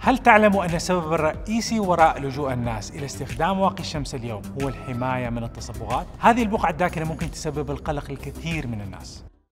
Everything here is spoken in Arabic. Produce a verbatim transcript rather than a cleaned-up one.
هل تعلم أن السبب الرئيسي وراء لجوء الناس إلى استخدام واقي الشمس اليوم هو الحماية من التصبغات؟ هذه البقعة الداكنة ممكن تسبب القلق للكثير من الناس.